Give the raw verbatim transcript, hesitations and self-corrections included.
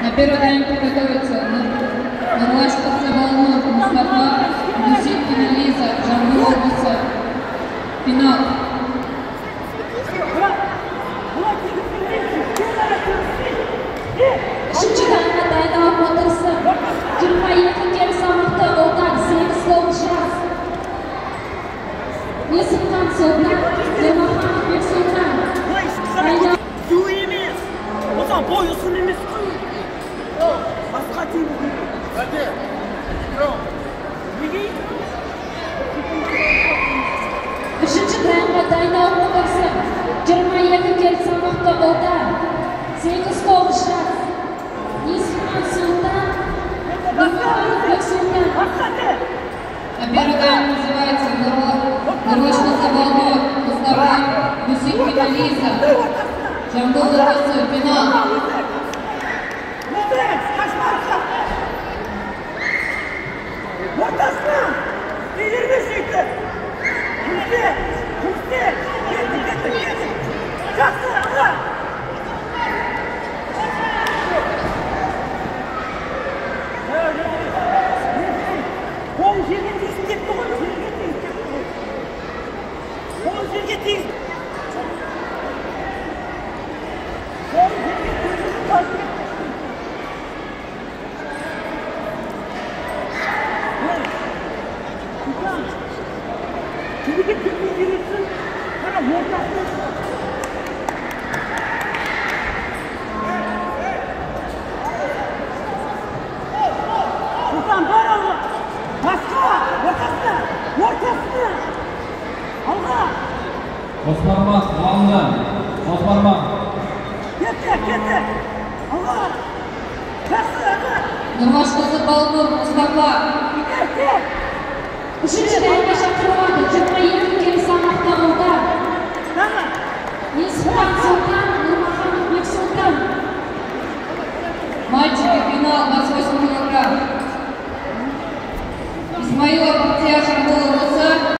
На первый тайм приготовится Нурлашев Забалнов, Мустафа, Дуситкина Лиза, Жамбул Муса. Финал. Үшінші таймға дайындалып отырысы. жиырма екі келі салмақта Олтан сегіз тоғыз жас. Есімхан Собрак, Нұрмаханов Бексұлтан. Су емес. Одан бой ұсын емес. Басқа тем. Қате. Неге? Үшінші таймға дайындалып отырысы. жиырма екі келі салмақта Олтан сегіз тоғыз жас. Есімхан Собрак, Нұрмаханов Бексұлтан. На первый тайм называется Нурлашев Забалнов, Мустафа, Дуситкина Лиза, Жамбул Муса. Финал. Ортасынан! Дегерме сөйті! Күзде! Күзде! Кетті, кетті, кетті! Жақсы, аға! Қолын жерге тейсін кетті ғой, жерге тейсін кетті ғой. Қолын жерге тейсін. Қолын жерге тейсін, таз кетті. Кедеге түлмей бересің, қара ортасын. Сұлтан, бар алға. Басқа, ортасына, ортасына. Алға. Осмарман, алынды. Осмарман. Кетті, кетті. Алға. Жақсы, алға. Нурлашев Забалнов, Мустафа. Кетті. Үшінші таймға шақырылады. жиырма екі келі салмақта Олтан. Дағы. Есімхан Собрак, Нұрмаханов Бексұлтан. Мальчики, финал, двадцать восемь килограмм. Исмаилов